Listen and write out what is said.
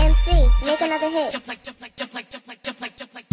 MC, make another hit. Jump like, jump like, jump like, jump like, jump like, jump like, jump like.